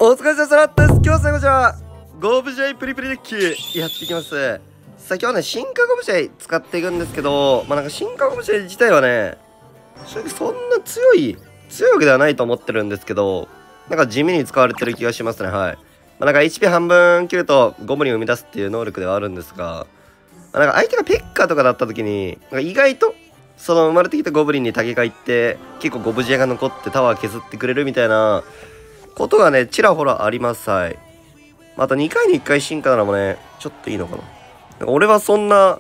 お疲れ様です。今日は最後じゃあゴブジャイプリプリデッキやっていきます。さあ今日はね進化ゴブジャイ使っていくんですけど、なんか進化ゴブジャイ自体はね正直そんな強いわけではないと思ってるんですけど、なんか地味に使われてる気がしますね。はい。なんか HP 半分切るとゴブリンを生み出すっていう能力ではあるんですが、なんか相手がペッカーとかだった時になんか意外とその生まれてきたゴブリンに竹がいって結構ゴブジャイが残ってタワー削ってくれるみたいなことがねちらほらあります。はい。また2回に1回進化なのもねちょっといいのかな。なんか俺はそんな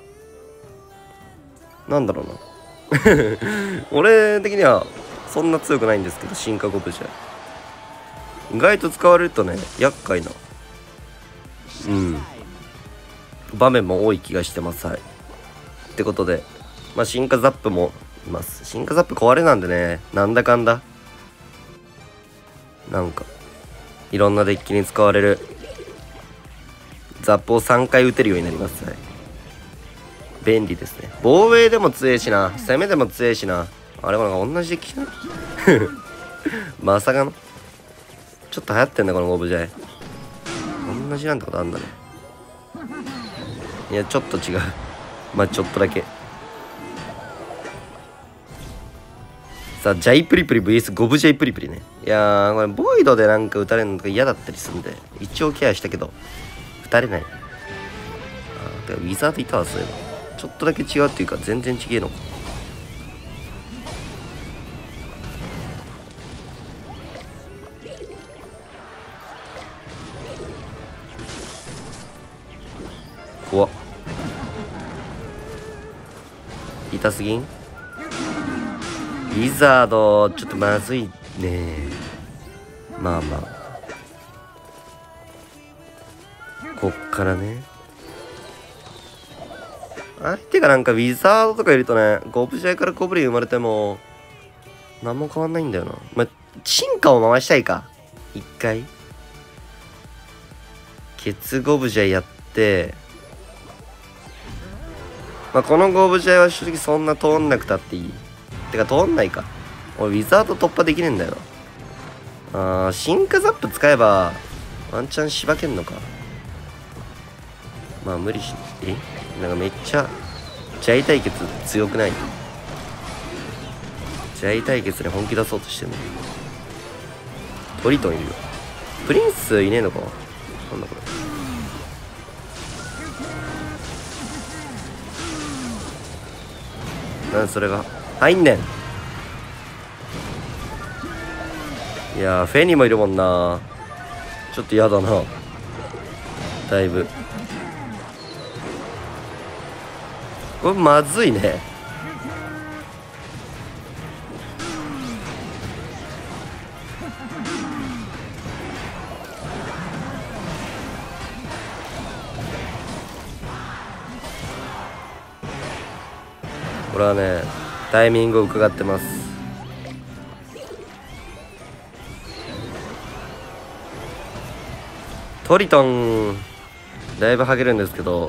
なんだろうな俺的にはそんな強くないんですけど、進化ゴブジャイ意外と使われるとね厄介な場面も多い気がしてます。はい。ってことで進化ザップもいます。進化ザップ壊れなんでね、なんだかんだなんかいろんなデッキに使われるザップを3回打てるようになります。はい。便利ですね。防衛でも強いしな、攻めでも強いしな。あれもなんか同じデッキなまさかのちょっと流行ってんだこのゴブジャイ。同じなんてことあんだね。いやちょっと違うちょっとだけ。さあジャイプリプリ VS ゴブジャイプリプリね。いやーこれボイドでなんか打たれるのとか嫌だったりするんで一応ケアしたけど打たれない。てかウィザードいたわ。そういえばちょっとだけ違うっていうか全然違えのか。怖っ。痛すぎん。ウィザードちょっとまずいね。こっからね相手がなんかウィザードとかいるとね、ゴブジャイからゴブリン生まれても何も変わんないんだよな。進化を回したいか一回ケツゴブジャイやって、このゴブジャイは正直そんな通んなくたっていい。てか通んないか。俺ウィザード突破できねえんだよな。進化ザップ使えばワンチャンしばけんのか。無理しなんかめっちゃジャイ対決強くない？ジャイ対決で本気出そうとしてんの。トリトンいるよ。プリンスいねえのか。なんだこれ。なんそれが入んねん。いやフェニーもいるもんな。ちょっと嫌だなだいぶ。これまずいね。これはねタイミングを伺ってます。トリトンだいぶハゲるんですけど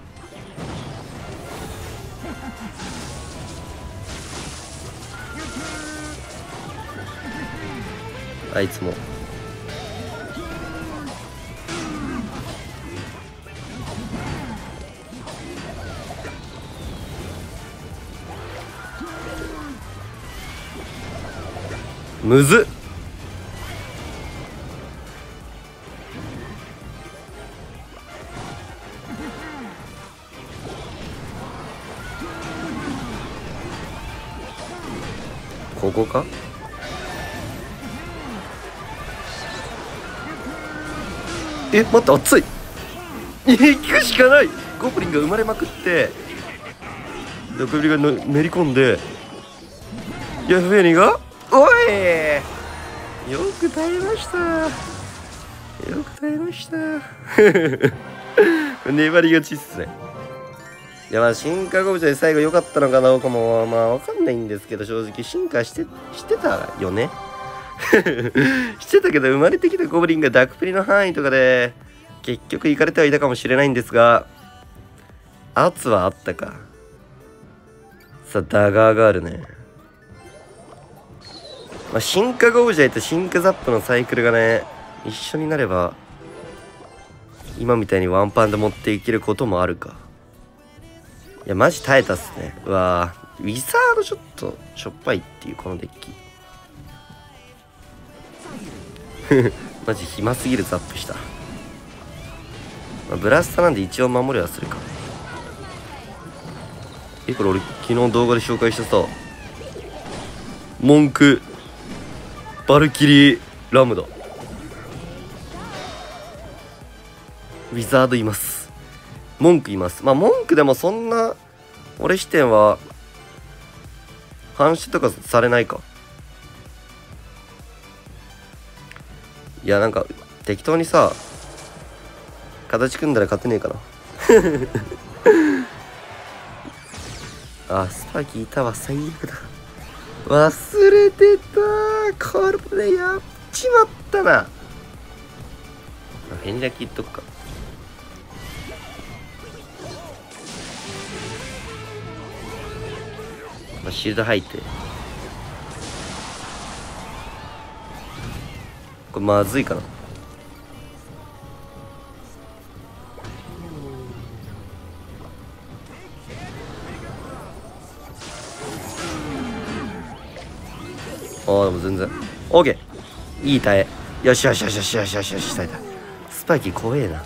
あいつもむずっ。ここか。待って熱い。行くしかない。ゴブリンが生まれまくってゴブリンがめり込んでフェニーがおいよく耐えました粘りがちっすね。いや進化ゴブジャイ最後良かったのかどうかも分かんないんですけど、正直進化してたよねしてたけど生まれてきたゴブリンがダークプリの範囲とかで結局行かれてはいたかもしれないんですが、圧はあったか。さあダガーがあるね。進化ゴブジャイと進化ザップのサイクルがね一緒になれば今みたいにワンパンで持っていけることもあるか。いやマジ耐えたっすね。うわー、ウィザードちょっとしょっぱいっていうこのデッキマジ暇すぎるザップした。まあ、ブラスタなんで一応守りはするか。これ俺昨日動画で紹介したさ、文句バルキリーラムダウィザードいます。文句います。まあ文句でもそんな俺視点は反射とかされないか。いやなんか適当にさ形組んだら勝てねえかなあ、スパーキーいたわ、最悪だ。忘れてた。これやっちまったな。変略いっとくか。まあ、シールド入って。これまずいかな。ああ、でも全然。オーケー。いい耐え。よしよしよしよしよしよしよし、耐えた。スパイキー怖えな。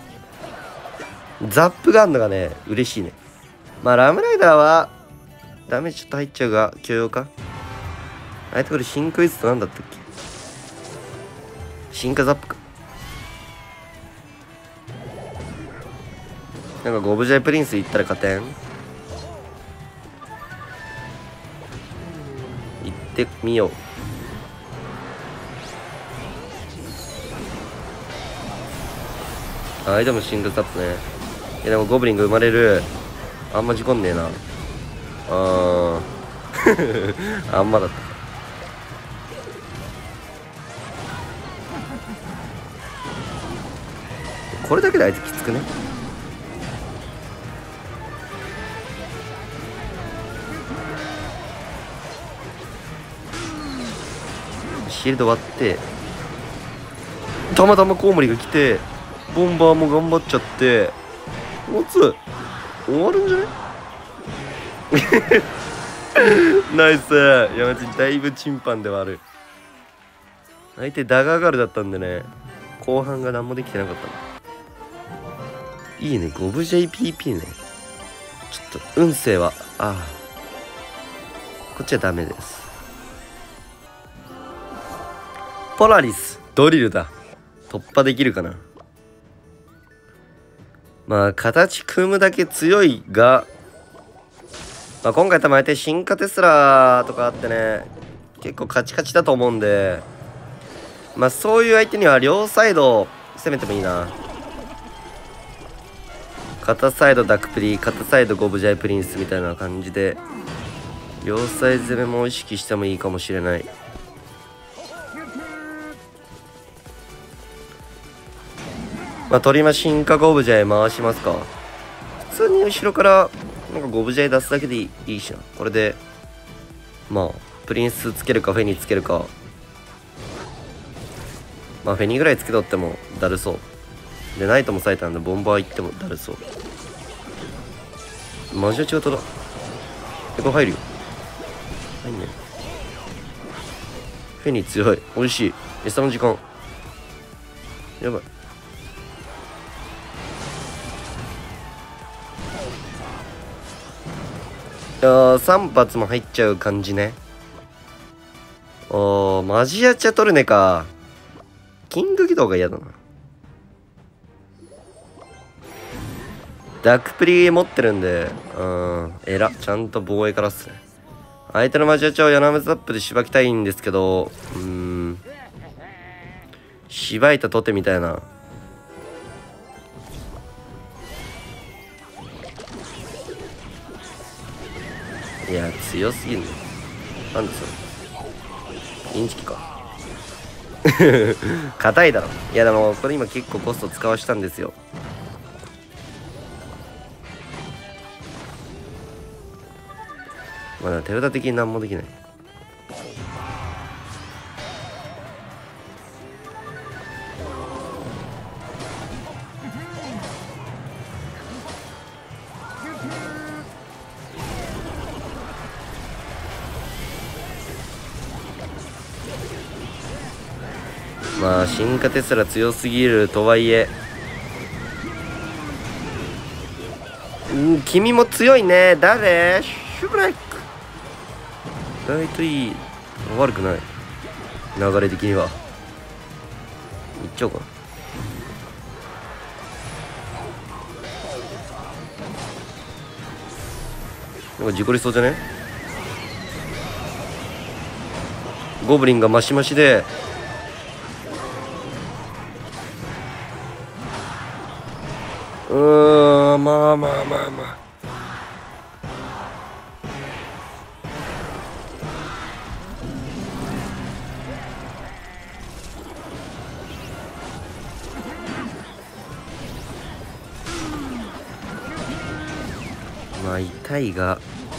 ザップがあんのがね、嬉しいね。まあ、ラムライダーは、ダメージちょっと入っちゃうが、許容か。あいつこれ進化イズって何だったっけ。進化ザップか。なんかゴブジャイプリンス行ったら勝てん。行ってみよう。あいでもシングルタップね。いやでもゴブリンが生まれる。あんま事故んねえな。あーあんまだった。これだけであいつきつくね。シールド割ってたまたまコウモリが来てボンバーも頑張っちゃって持つ終わるんじゃねナイス。いやマジだいぶチンパンではある。相手ダガーガールだったんでね、後半が何もできてなかったの。いいね、ゴブ JPP ね。ちょっと運勢はこっちはダメです。ポラリスドリルだ。突破できるかな。まあ形組むだけ強いが、まあ、今回多分相手進化テスラとかあってね、結構カチカチだと思うんで、まあそういう相手には両サイド攻めてもいいな。片サイドダクプリ、片サイドゴブジャイプリンスみたいな感じで両サイド攻めも意識してもいいかもしれない。まあ鳥間進化ゴブジャイ回しますか。普通に後ろからなんかゴブジャイ出すだけでいいしな。これでまあプリンスつけるかフェニーつけるか。まあフェニーぐらいつけとってもだるそうで、ナイトも咲いたんでボンバー行ってもだるそう。マジで違っただ。これ入るよ。入んね。フェニー強い。美味しい。餌の時間やばい。いやー3発も入っちゃう感じね。マジアチャトルネか。キング起動が嫌だな。ダックプリ持ってるんで、ちゃんと防衛からっすね。相手のマジアチャをヤナメズアップでしばきたいんですけど、しばいたとてみたいな。いや強すぎるね。なんでそれインチキか硬いだろ。いやでもこれ今結構コスト使わしたんですよ。まだ手札的に何もできない。 まあ進化テスラ強すぎるとはいえ、君も強いね。誰？シュブラック。意外といい。悪くない。流れ的には。いっちゃおうかな。なんか事故りそうじゃね？ゴブリンがマシマシで、まあまあまあまあ。まあ痛いが、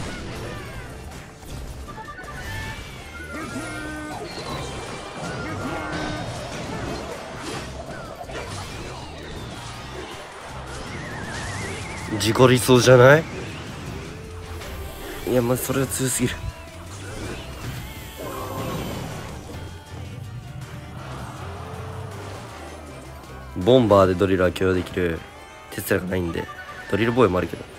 事故りそうじゃない？いや、まあそれは強すぎる。ボンバーでドリルは許容できるテスラがないんで、ドリルボーイもあるけど、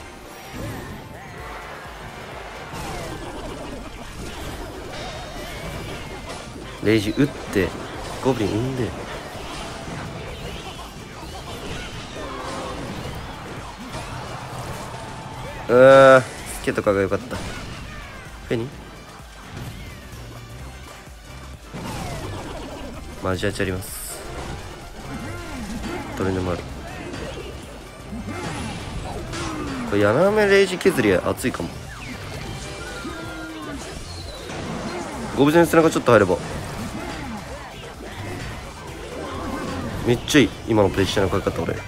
レイジ打ってゴブリン産んで、スケとかが良かった。フェニマジアチあります。どれでもある。これ柳目レイジ削り熱いかも。ゴブジェン背中ちょっと入ればめっちゃいい。今のプレッシャーのかかった俺。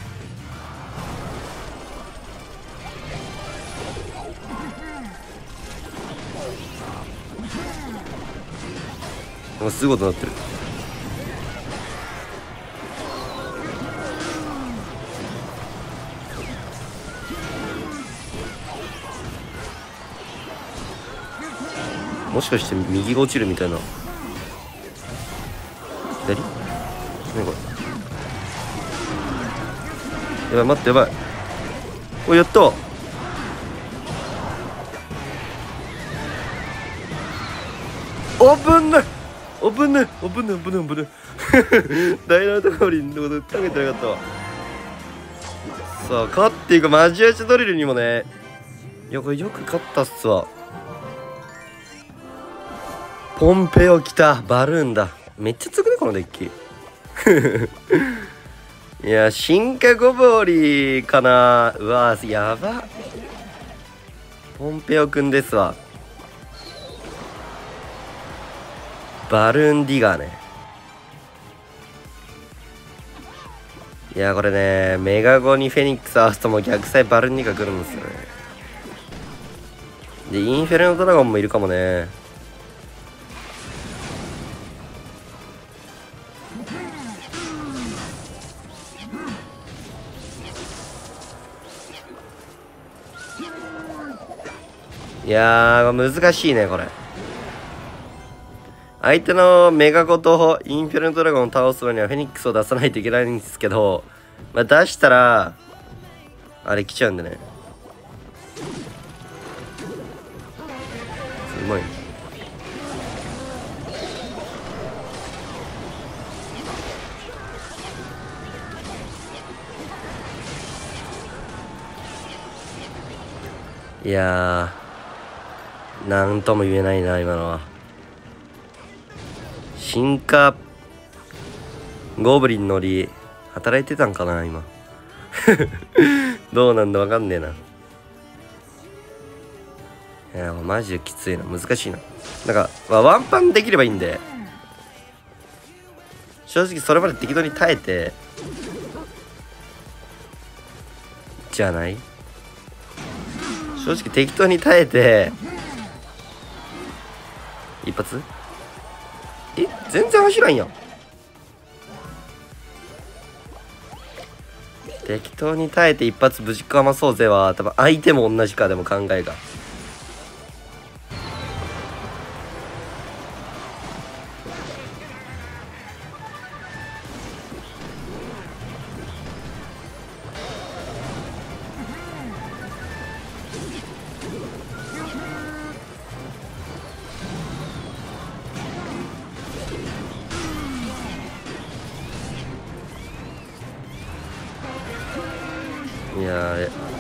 なんかすごいことなってる。もしかして右が落ちるみたいな。左？何これ。やばい、待って、やばい。おい、やった。危んない、危ない、危ない、危ない、危ない。ダイナマイトゴブリンのこと考えてなかったわ。さあ、勝っていくマジアチドリルにもね。いや、これよく勝ったっすわ。ポンペオ来た。バルーンだ。めっちゃ強くねこのデッキ。いや、進化ゴボリかな。うわやば。ポンペオくんですわ。バルーンディガーね。いや、これね、メガゴにフェニックス合わすともう逆サイバルーンディガー来るんですよね。でインフェルノドラゴンもいるかもね。いやー難しいねこれ。相手のメガゴとインフェルノドラゴンを倒すのにはフェニックスを出さないといけないんですけど、まあ、出したらあれ来ちゃうんでね。すごいね。いやーなんとも言えないな今のは。進化ゴブリンのり働いてたんかな今。どうなんだわかんねえな。いやマジできついな。難しいな。なんか、ワンパンできればいいんで、正直それまで適当に耐えてじゃない。正直適当に耐えて一発全然走らんやん。適当に耐えて一発ぶちかまそうぜは多分相手も同じか。でも考えがいや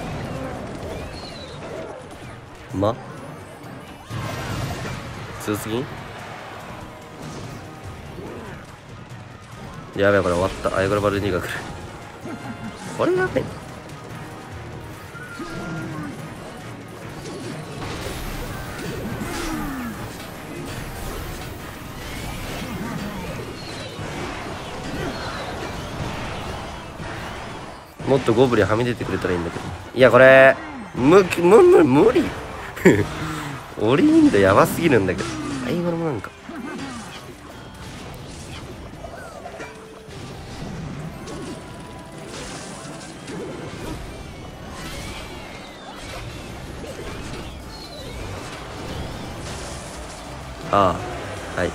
強すぎん。やべえ、これ終わった。アイゴラバル2が来る。これやべえ。もっとゴブリンはみ出てくれたらいいんだけど。いや、これ無理オリンドやばすぎるんだけど。アイゴラもなんかああ、はい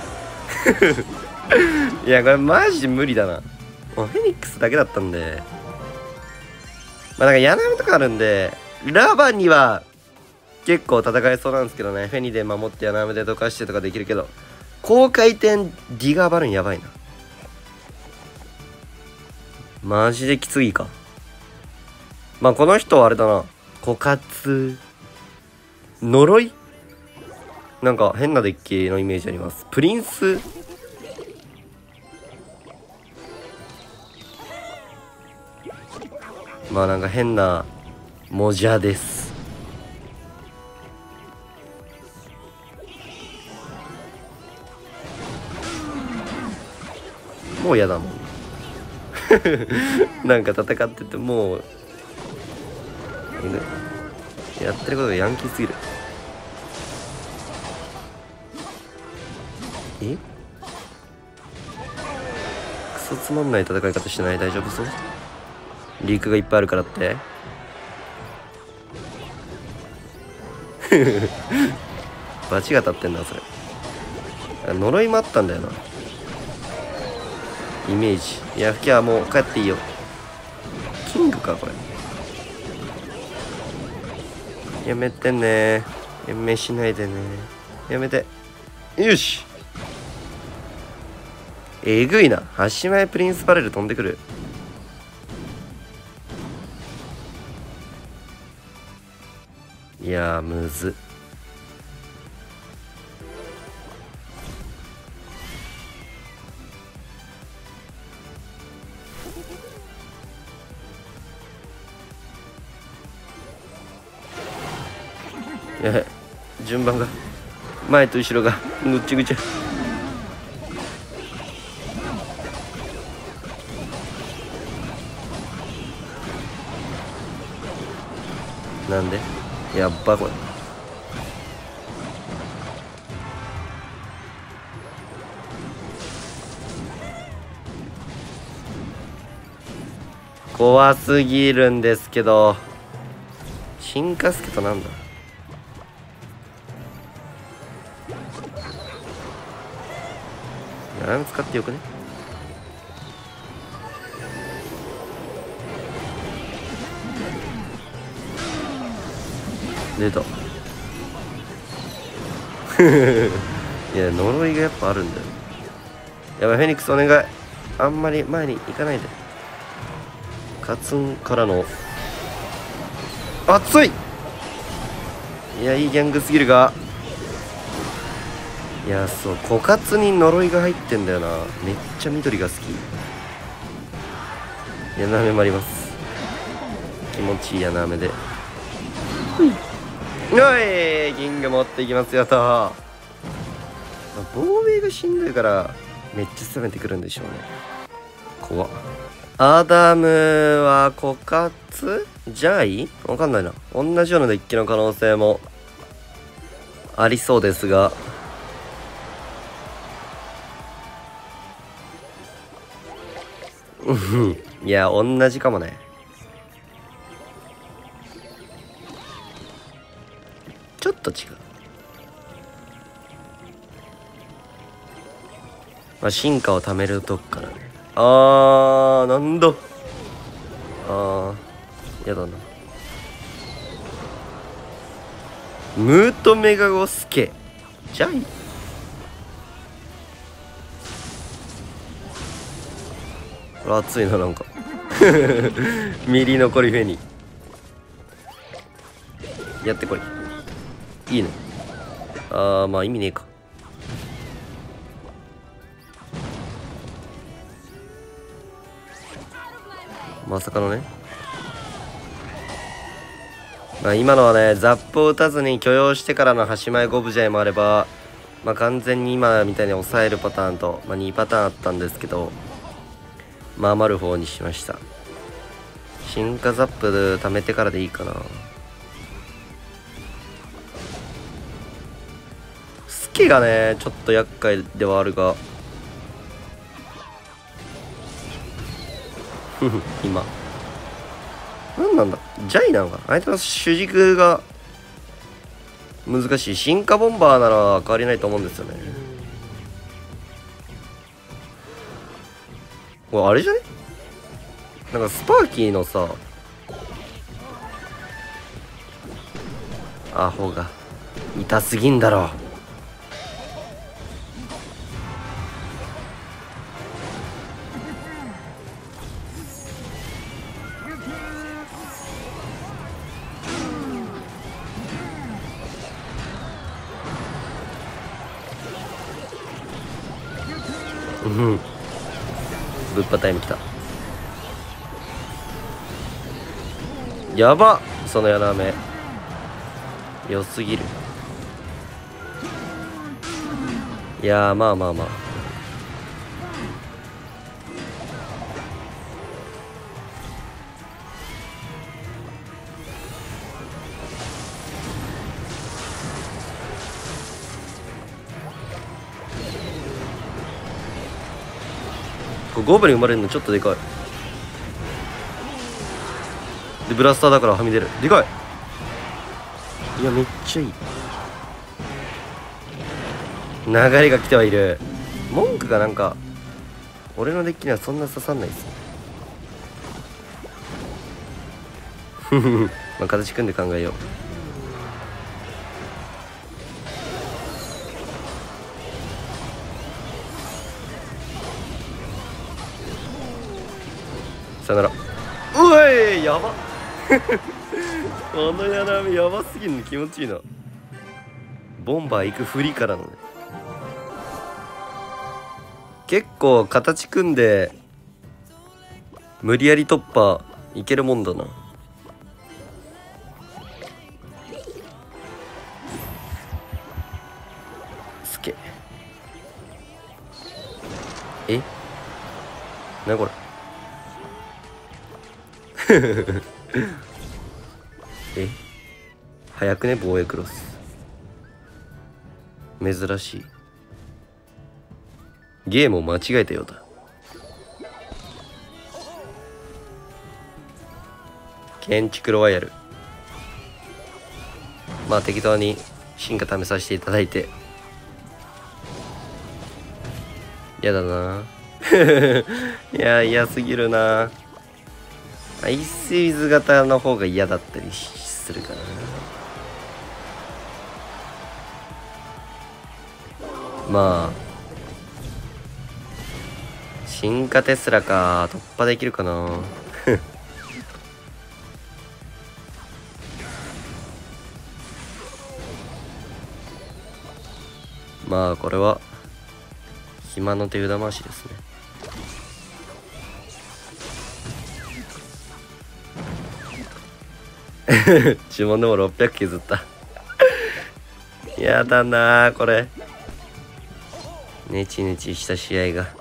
いや、これマジ無理だな。もうフェニックスだけだったんで、まあなんかヤナメとかあるんで、ラバには結構戦えそうなんですけどね。フェニで守ってヤナメでどかしてとかできるけど、高回転ディガーバルーンやばいな。マジできついか。まあこの人はあれだな、枯渇呪いなんか変なデッキのイメージあります。プリンスまあなんか変なモジャです。もう嫌だもんなんか戦っててもうやってることがヤンキーすぎる。え、クソつまんない戦い方してない？大丈夫そう？リークがいっぱいあるからってバチが当たってんだそれ。呪いもあったんだよな、イメージ。いや、吹きはもう帰っていいよ。キングかこれ。やめてね、延命しないでね、やめて。よし、えぐいな。端前プリンスバレル飛んでくる。いやーむずっ。やばい、順番が前と後ろがぐっちゃぐちゃ。なんでやっばこれ。怖すぎるんですけど。進化スケとなんだ。あれも使ってよくね。出たいや、呪いがやっぱあるんだよ。やばい、フェニックスお願い。あんまり前に行かないで。カツンからの熱い。いや、いいギャングすぎるが。いや、そう、枯渇に呪いが入ってんだよな。めっちゃ緑が好き。ヤナメもあります。気持ちいいヤナメで。おい、キング持っていきますよと。防衛がしんどいからめっちゃ攻めてくるんでしょうね。怖っ。アダムは枯渇じゃいわかんないな。同じようなデッキの可能性もありそうですが、いや同じかもね。ちょっと違う。まあ進化を貯めるとこからね。なんだ。やだな。ムートメガゴスケじゃい。これ熱いな、なんかミリ残りフェニ。 やってこい。いいね。あー、まあ意味ねえか。まさかのね。まあ今のはね、ザップを打たずに許容してからの端前ゴブジャイもあれば、まあ完全に今みたいに抑えるパターンと、まあ2パターンあったんですけど、まあ余る方にしました。進化ザップ貯めてからでいいかな。スケがね、ちょっと厄介ではあるが、今。何なんだ、ジャイなのかな。相手の主軸が難しい。進化ボンバーなら変わりないと思うんですよね。これあれじゃね、なんかスパーキーのさ、アホが痛すぎんだろ。うん、ぶっぱタイムきた。やば、そのやらめ良すぎる。いやー、まあまあまあ、これゴブリン生まれるのちょっとでかい。でブラスターだからはみ出る。でかい。いやめっちゃいい。流れが来てはいる。文句がなんか俺のデッキにはそんな刺さんないっす。まあ形組んで考えよう。さよなら。うえい、やば。このやらめやばすぎるの、気持ちいいな。ボンバー行く振りからのね、結構形組んで無理やり突破いけるもんだな。すけえ、なこれ。え、早くね防衛クロス。珍しい。ゲームを間違えたようだ。建築ロワイヤル、まあ適当に進化試させていただいて。やだな。いや嫌すぎるな。アイスイズ型の方が嫌だったりするかな。まあ進化テスラか、突破できるかな。まあこれは暇の手札回しですね。注文でも600削った。やだなこれ。ネチネチした試合が。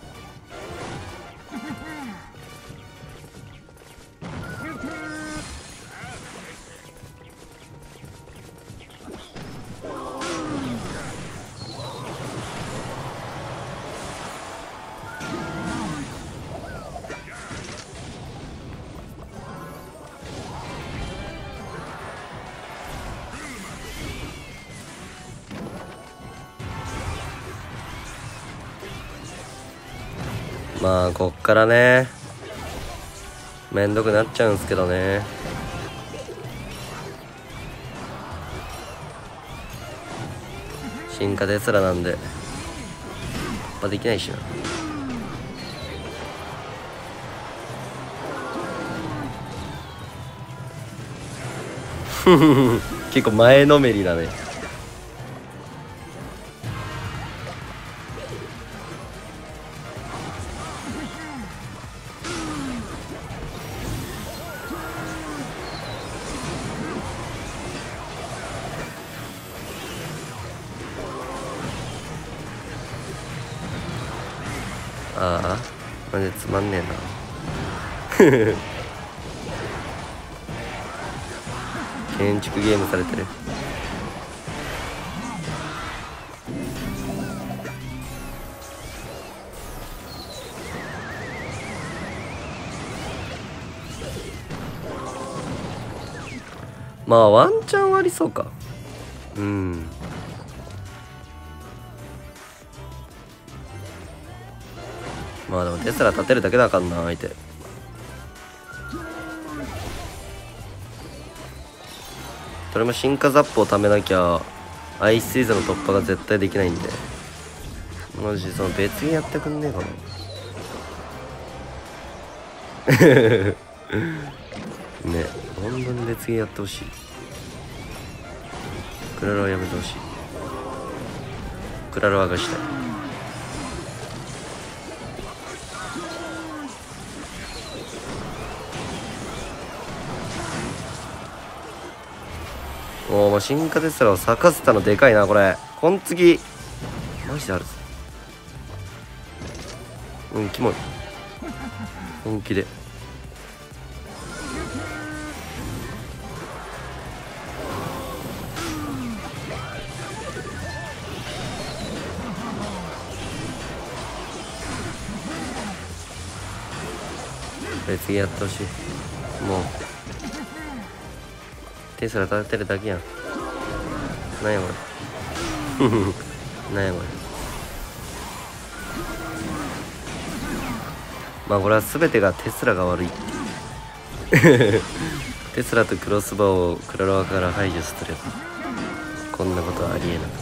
まあこっからねめんどくなっちゃうんすけどね。進化ですらなんで突破できないしな。 結構前のめりだね。ああ、マジでつまんねえな。建築ゲームされてる。まあワンチャンありそうか。うん。まあでもテスラ立てるだけだあかんな相手。それも進化ザップを貯めなきゃアイスシーズンの突破が絶対できないんで、マジその別にやってくんねえかな。ね、本当に別にやってほしい。クラロはやめてほしい。クラロはがしたい。おお、進化テスラを咲かせたのでかいなこれ。こん次マジであるぞ。うん、キモい。本気で。次やってほしい。もうテスラ立てるだけやん。なんやこれ。なんやこれ。まあこれは全てがテスラが悪い。テスラとクロスバーをクラロワから排除すればこんなことはありえない。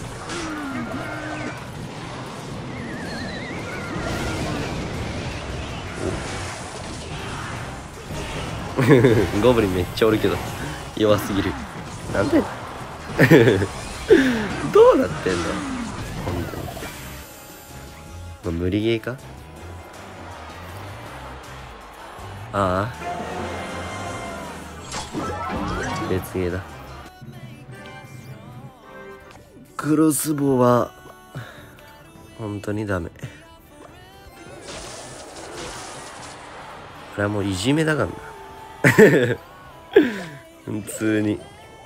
ゴブリンめっちゃおるけど弱すぎる。なんでどうなってんの本当に。無理ゲーか。ああ別ゲーだ。クロスボウは本当にダメ。あれはもういじめだからな。普通に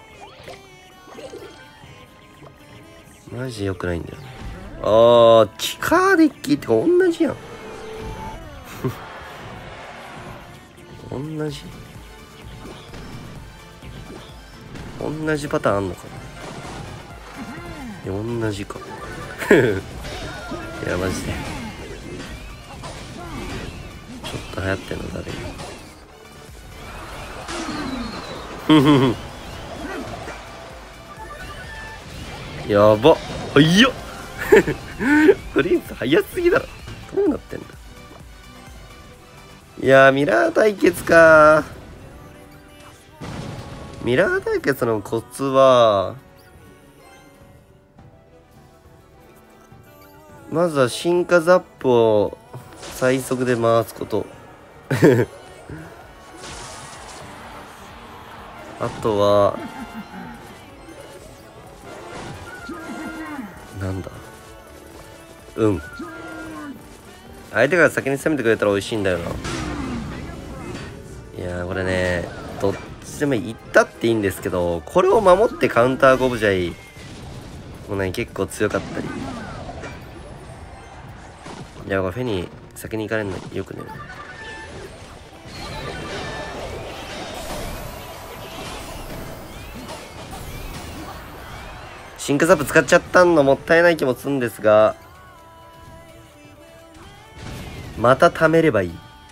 マジ良くないんだよ。ああ、チカーデッキって同じやん。同じパターンあんのかな。いや同じか。いやマジでちょっと流行ってんの誰。やばっ早っ。プリンス早すぎだろ。どうなってんだ。いやーミラー対決か。ミラー対決のコツはまずは進化ザップを最速で回すこと。あとはなんだ、相手が先に攻めてくれたら美味しいんだよな。いやーこれねどっちでもいったっていいんですけど、これを守ってカウンターゴブジャイもね結構強かったり。いやこれフェニー先に行かれるのよくね。進化ザップ使っちゃったのもったいない気もするんですが、また貯めればいい。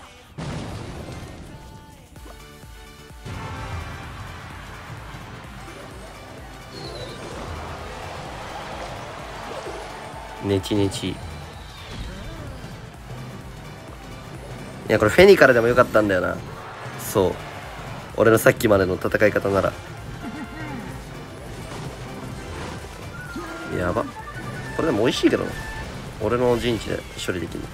ネチネチ。いやこれフェニーからでもよかったんだよな。そう俺のさっきまでの戦い方なら。 やば。これでも美味しいけどな。俺の陣地で処理できる。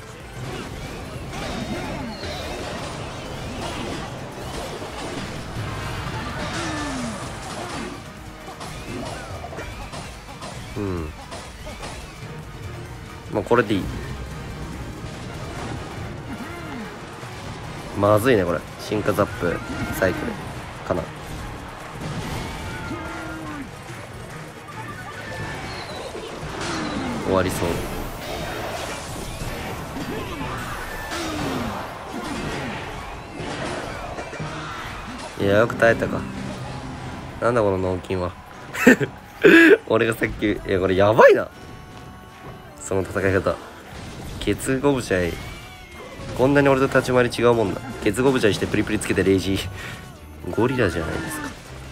うん。もうこれでいい。まずいねこれ。進化ザップサイクルかな。終わりそう。いや、よく耐えたか。なんだこの脳筋は。俺がさっき、いやこれやばいな、その戦い方。ケツゴブシャイ、こんなに俺と立ち回り違うもんな。ケツゴブシャイしてプリプリつけてレイジー。ゴリラじゃないですか。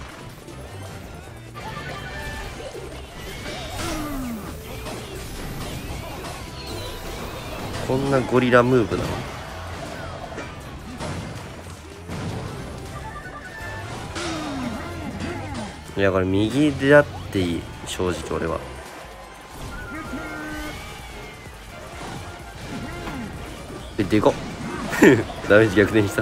こんなゴリラムーブなの。いやこれ右であっていい、正直俺は。でかっ。ダメージ逆転した。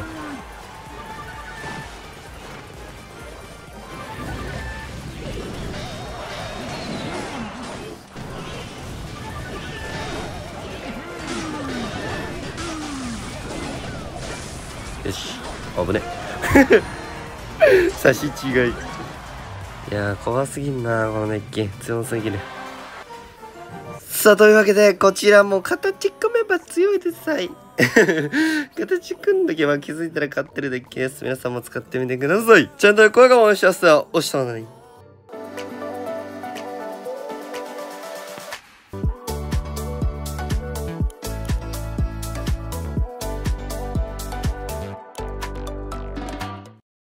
よし、危ね。差し違い。いやー怖すぎんな、この熱気強すぎる。さあというわけでこちらも形組めば強いですさい。形組んだけば気づいたら勝ってるデッキです。皆さんも使ってみてください。ちゃんと声がお願いします。押したのに